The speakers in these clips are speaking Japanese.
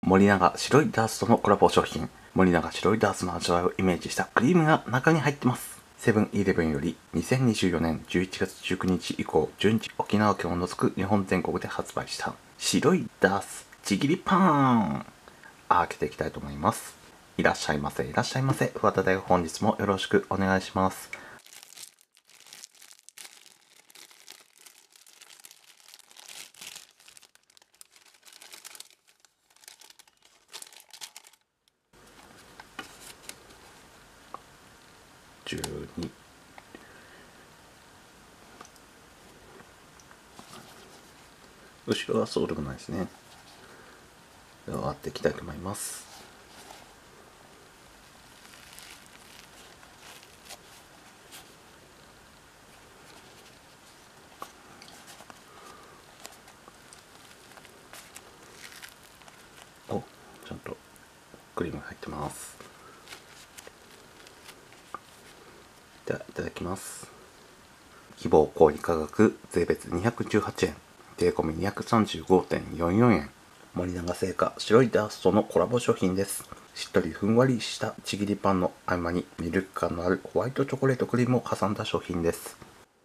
森永白いダースとのコラボ商品、森永白いダースの味わいをイメージしたクリームが中に入ってます。セブンイレブンより2024年11月19日以降順次沖縄県を除く日本全国で発売した白いダースちぎりパン、開けていきたいと思います。いらっしゃいませ、いらっしゃいませ。桑田大本日もよろしくお願いします。12、後ろはそうでもないですね。では割っていきたいと思います。お、ちゃんとクリームが入ってます。では、いただきます。希望小売価格税別218円、税込み 235.44 円。森永製菓白いダーストのコラボ商品です。しっとりふんわりしたちぎりパンの合間にミルク感のあるホワイトチョコレートクリームを挟んだ商品です。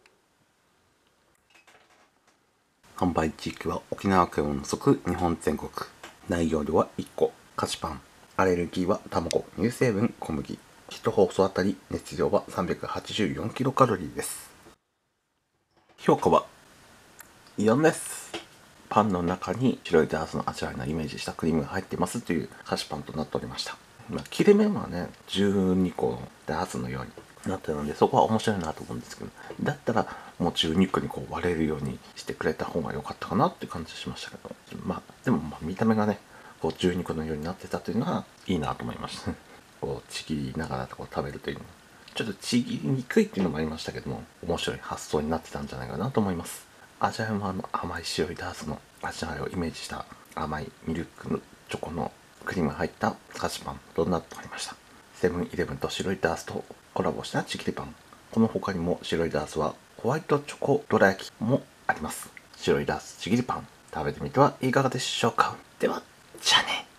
販売地域は沖縄県を除く日本全国。内容量は1個、菓子パン。アレルギーは卵、乳成分、小麦。1包装あたり熱量は384キロカロリーです。評価は4です。パンの中に白いダースの味わいのイメージしたクリームが入ってますという菓子パンとなっておりました。切れ目はね、12個のダースのようになってるので、そこは面白いなと思うんですけど、だったらもう12個にこう割れるようにしてくれた方が良かったかなっていう感じしましたけど、でも見た目がね、こう12個のようになってたというのはいいなと思いました。こうちぎりながらこう食べるというのはちょっとちぎりにくいっていうのもありましたけども、面白い発想になってたんじゃないかなと思います。味わいも甘い白いダースの味わいをイメージした甘いミルクのチョコのクリームが入った菓子パンとなっておりました。セブンイレブンと白いダースとコラボしたちぎりパン。この他にも白いダースはホワイトチョコどら焼きもあります。白いダースちぎりパン、食べてみてはいかがでしょうか。では、じゃあね。